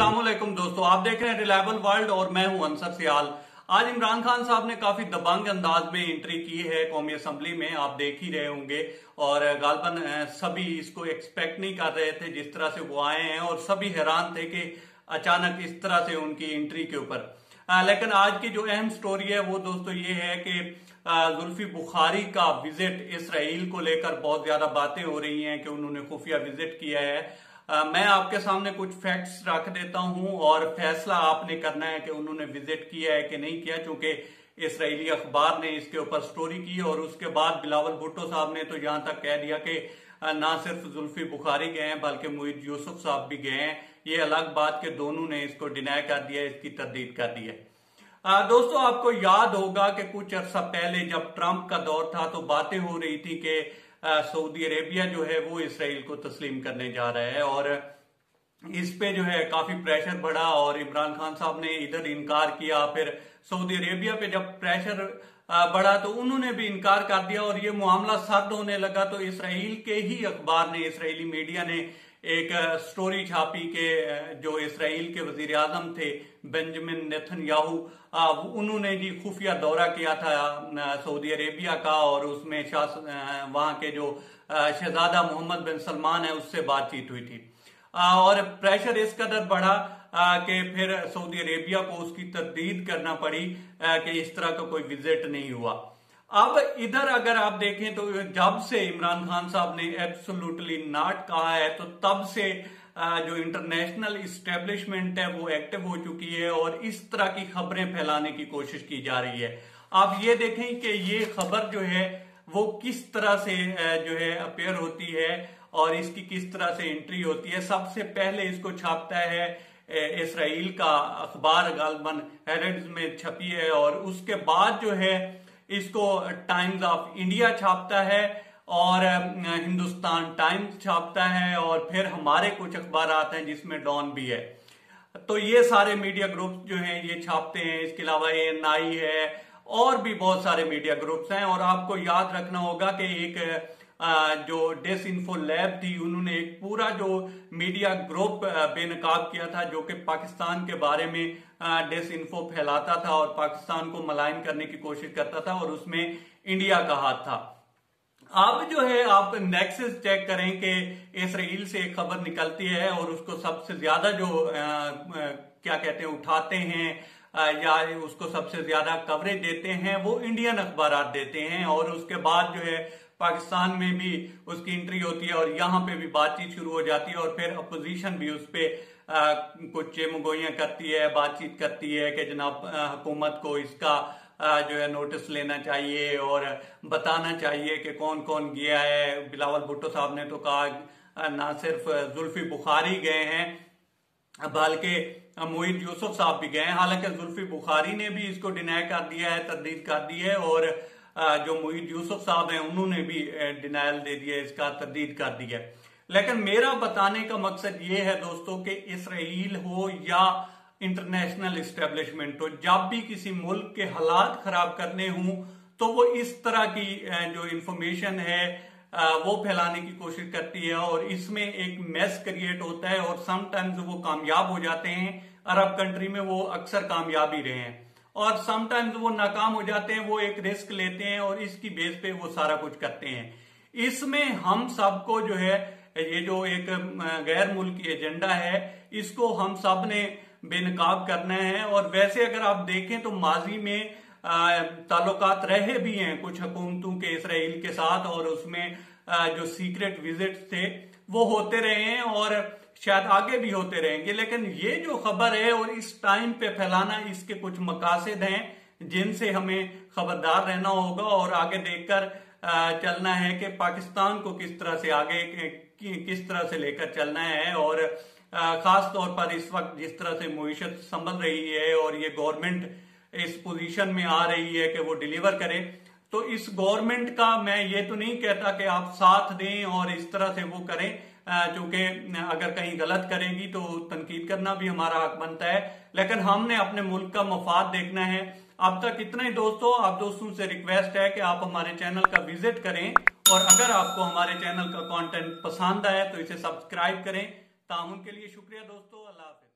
अस्सलाम वालेकुम दोस्तों, आप देख रहे हैं रिलायबल वर्ल्ड और मैं हूं अंसर सियाल। आज इमरान खान साहब ने काफी दबंग अंदाज में एंट्री की है कौमी असम्बली में, आप देख ही रहे होंगे। और गालबन सभी इसको एक्सपेक्ट नहीं कर रहे थे जिस तरह से वो आए हैं, और सभी हैरान थे कि अचानक इस तरह से उनकी एंट्री के ऊपर। लेकिन आज की जो अहम स्टोरी है वो दोस्तों ये है कि जुल्फी बुखारी का विजिट इसराइल को लेकर बहुत ज्यादा बातें हो रही हैं कि उन्होंने खुफिया विजिट किया है। मैं आपके सामने कुछ फैक्ट्स रख देता हूं और फैसला आपने करना है कि उन्होंने विजिट किया है कि नहीं किया, क्योंकि इसराइली अखबार ने इसके ऊपर स्टोरी की और उसके बाद बिलावल भुट्टो साहब ने तो यहां तक कह दिया कि ना सिर्फ जुल्फी बुखारी गए हैं बल्कि मोहित यूसुफ साहब भी गए हैं। ये अलग बात के दोनों ने इसको डिनाई कर दिया, इसकी तरदीद कर दी है। दोस्तों, आपको याद होगा कि कुछ अर्सा पहले जब ट्रंप का दौर था तो बातें हो रही थी कि सऊदी अरेबिया जो है वो इसराइल को तस्लीम करने जा रहा है, और इस पे जो है काफी प्रेशर बढ़ा और इमरान खान साहब ने इधर इनकार किया। फिर सऊदी अरेबिया पे जब प्रेशर बढ़ा तो उन्होंने भी इनकार कर दिया और ये मामला सर्द होने लगा। तो इसराइल के ही अखबार ने, इसराइली मीडिया ने एक स्टोरी छापी कि जो इसराइल के वजीर आजम थे बेंजामिन नेतन्याहू, उन्होंने जी खुफिया दौरा किया था सऊदी अरेबिया का, और उसमें वहां के जो शहजादा मोहम्मद बिन सलमान है उससे बातचीत हुई थी। और प्रेशर इस कदर बढ़ा कि फिर सऊदी अरेबिया को उसकी तरदीद करना पड़ी कि इस तरह का कोई विजिट नहीं हुआ। अब इधर अगर आप देखें तो जब से इमरान खान साहब ने एब्सोल्युटली नॉट कहा है तो तब से जो इंटरनेशनल इस्टेब्लिशमेंट है वो एक्टिव हो चुकी है और इस तरह की खबरें फैलाने की कोशिश की जा रही है। आप ये देखें कि ये खबर जो है वो किस तरह से जो है अपेयर होती है और इसकी किस तरह से एंट्री होती है। सबसे पहले इसको छापता है इसराइल का अखबार, गालबन हेरेड्स में छपी है, और उसके बाद जो है इसको टाइम्स ऑफ इंडिया छापता है और हिंदुस्तान टाइम्स छापता है, और फिर हमारे कुछ अखबार आते हैं जिसमें डॉन भी है। तो ये सारे मीडिया ग्रुप्स जो हैं ये छापते हैं। इसके अलावा ANI है और भी बहुत सारे मीडिया ग्रुप्स हैं। और आपको याद रखना होगा कि एक जो डिसइंफो लैब थी, उन्होंने एक पूरा जो मीडिया ग्रुप बेनकाब किया था जो कि पाकिस्तान के बारे में डिसइंफो फैलाता था और पाकिस्तान को मलाइन करने की कोशिश करता था, और उसमें इंडिया का हाथ था। अब जो है आप नेक्सस चेक करें कि इसराइल से एक खबर निकलती है और उसको सबसे ज्यादा जो क्या कहते हैं उठाते हैं या उसको सबसे ज्यादा कवरेज देते हैं वो इंडियन अखबार देते हैं, और उसके बाद जो है पाकिस्तान में भी उसकी एंट्री होती है और यहाँ पे भी बातचीत शुरू हो जाती है, और फिर अपोजिशन भी उस पर कुछ चेमगोइयां करती है, बातचीत करती है कि जनाब हुकूमत को इसका जो है नोटिस लेना चाहिए और बताना चाहिए कि कौन कौन गया है। बिलावल भुट्टो साहब ने तो कहा ना सिर्फ जुल्फी बुखारी गए हैं बल्कि मोहित यूसुफ साहब भी गए हैं। हालांकि जुल्फी बुखारी ने भी इसको डिनाई कर दिया है, तरदीद कर दी है, और जो मोहित यूसुफ साहब हैं उन्होंने भी डिनायल दे दिया, इसका तरदीद कर दिया। लेकिन मेरा बताने का मकसद ये है दोस्तों कि इसराइल हो या इंटरनेशनल इस्टेब्लिशमेंट हो, जब भी किसी मुल्क के हालात खराब करने हों तो वो इस तरह की जो इंफॉर्मेशन है वो फैलाने की कोशिश करती है, और इसमें एक मैस क्रिएट होता है और समटाइम्स वो कामयाब हो जाते हैं। अरब कंट्री में वो अक्सर कामयाब ही रहे हैं, और समटाइम्स वो नाकाम हो जाते हैं। वो एक रिस्क लेते हैं और इसकी बेस पे वो सारा कुछ करते हैं। इसमें हम सबको जो है ये जो एक गैर मुल्की एजेंडा है इसको हम सब ने बेनकाब करना है। और वैसे अगर आप देखें तो माजी में ताल्लुकात रहे भी हैं कुछ हुकूमतों के इसराइल के साथ, और उसमें जो सीक्रेट विजिट थे वो होते रहे हैं और शायद आगे भी होते रहेंगे। लेकिन ये जो खबर है और इस टाइम पे फैलाना, इसके कुछ मकासद हैं जिनसे हमें खबरदार रहना होगा और आगे देखकर चलना है कि पाकिस्तान को किस तरह से आगे किस तरह से लेकर चलना है। और खास तौर पर इस वक्त जिस तरह से मईशत संभल रही है और ये गवर्नमेंट इस पोजीशन में आ रही है कि वो डिलीवर करे, तो इस गवर्नमेंट का मैं ये तो नहीं कहता कि आप साथ दें और इस तरह से वो करें, क्योंकि अगर कहीं गलत करेंगी तो तनकीद करना भी हमारा हक बनता है। लेकिन हमने अपने मुल्क का मफाद देखना है। अब तक इतना ही दोस्तों। आप दोस्तों से रिक्वेस्ट है कि आप हमारे चैनल का विजिट करें, और अगर आपको हमारे चैनल का कंटेंट पसंद आए तो इसे सब्सक्राइब करें। ताउन के लिए शुक्रिया दोस्तों। अल्लाह हाफिज।